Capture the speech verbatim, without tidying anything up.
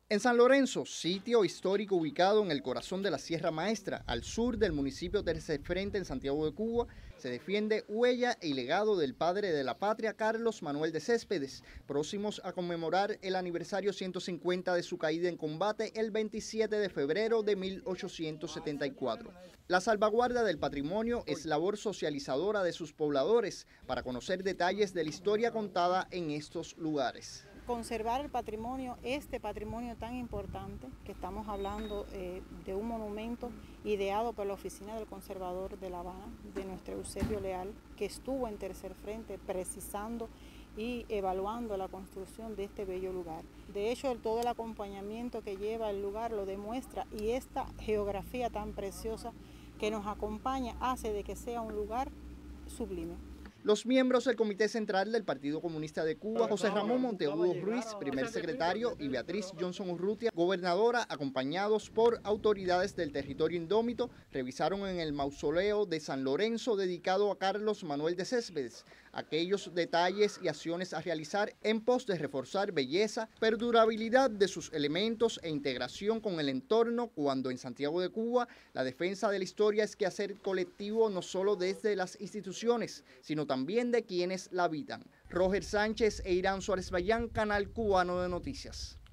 En San Lorenzo, sitio histórico ubicado en el corazón de la Sierra Maestra, al sur del municipio Tercer Frente en Santiago de Cuba, se defiende huella y legado del padre de la patria, Carlos Manuel de Céspedes, próximos a conmemorar el aniversario ciento cincuenta de su caída en combate el veintisiete de febrero de mil ochocientos setenta y cuatro. La salvaguarda del patrimonio es labor socializadora de sus pobladores para conocer detalles de la historia contada en estos lugares. Conservar el patrimonio, este patrimonio tan importante, que estamos hablando eh, de un monumento ideado por la Oficina del Conservador de La Habana, de nuestro Eusebio Leal, que estuvo en Tercer Frente precisando y evaluando la construcción de este bello lugar. De hecho, todo el acompañamiento que lleva el lugar lo demuestra, y esta geografía tan preciosa que nos acompaña hace de que sea un lugar sublime. Los miembros del Comité Central del Partido Comunista de Cuba, José Ramón Monteagudo Ruiz, primer secretario, y Beatriz Johnson Urrutia, gobernadora, acompañados por autoridades del territorio indómito, revisaron en el mausoleo de San Lorenzo dedicado a Carlos Manuel de Céspedes aquellos detalles y acciones a realizar en pos de reforzar belleza, perdurabilidad de sus elementos e integración con el entorno, cuando en Santiago de Cuba la defensa de la historia es quehacer colectivo no solo desde las instituciones, sino también de quienes la habitan. Roger Sánchez e Irán Suárez Bayán, Canal Cubano de Noticias.